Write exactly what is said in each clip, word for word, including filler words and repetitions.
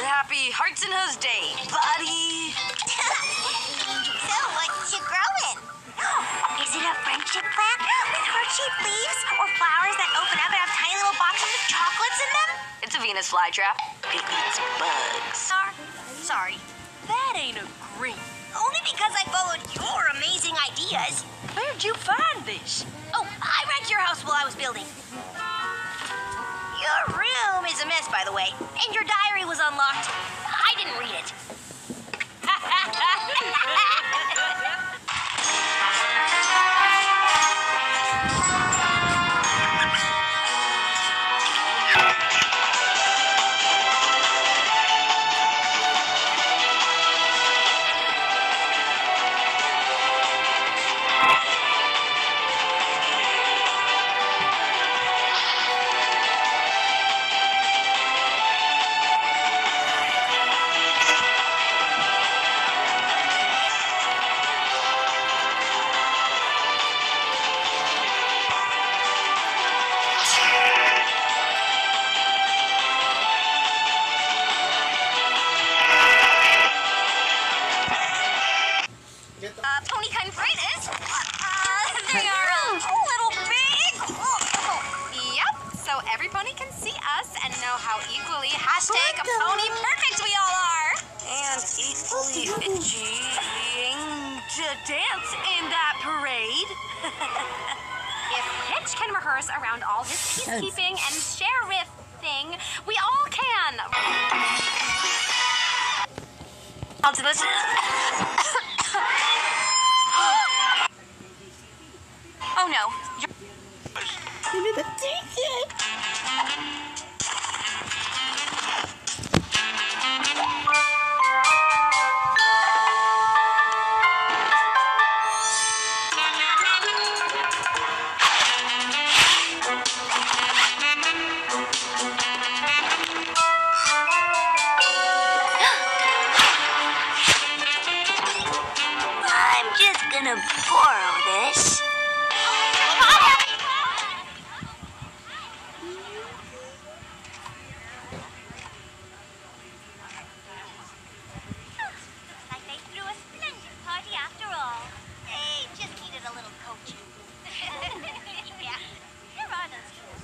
Happy Hearts and Hose Day, buddy. So, what you growing? Is it a friendship plant with heart-shaped leaves or flowers that open up and have tiny little boxes with chocolates in them? It's a Venus flytrap. It eats bugs. Sar- sorry. That ain't a green. Only because I followed your amazing ideas. Where'd you find this? Oh, I wrecked your house while I was building. Your room is a mess, by the way, and your diary was unlocked. I didn't read it. Uh, pony chitinfritis? Uh, they are a little big. Yep, so every pony can see us and know how equally hashtag pony perfect we all are. And equally itching to dance in that parade. If Hitch can rehearse around all his peacekeeping and sheriff thing, we all can. I'll do this. Oh no. You're... Give me the ticket. I'm just gonna borrow this. Like they threw a splendid party after all. They just needed a little coaching. Yeah, here are those tools.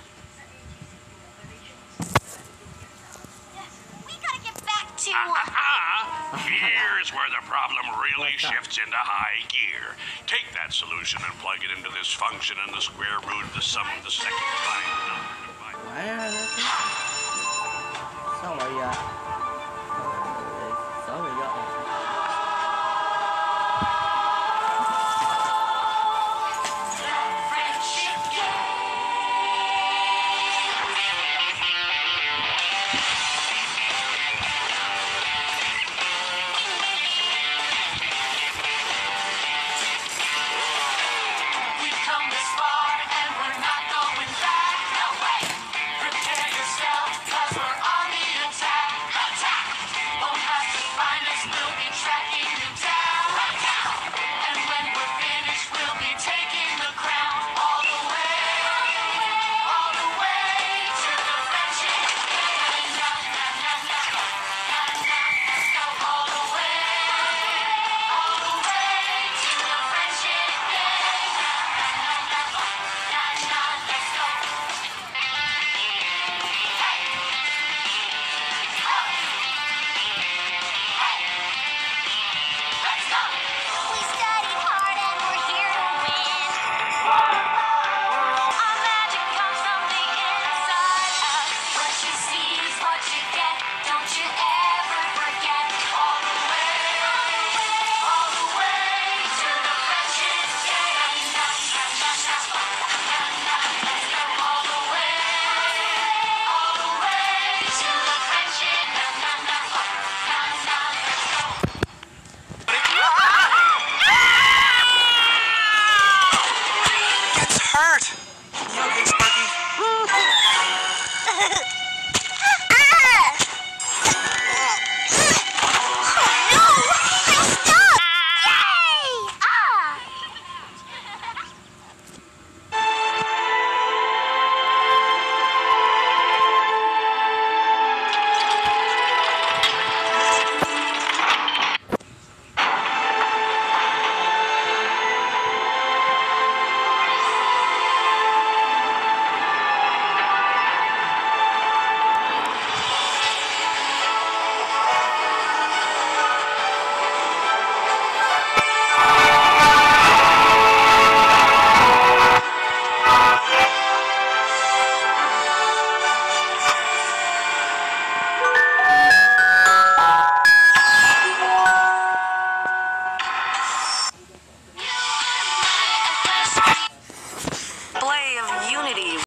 We gotta get back to... Ah, here's where the problem really shifts into high gear. Take that solution and plug it into this function, and the square root of the sum of the second prime number divided by... Xong rồi giờ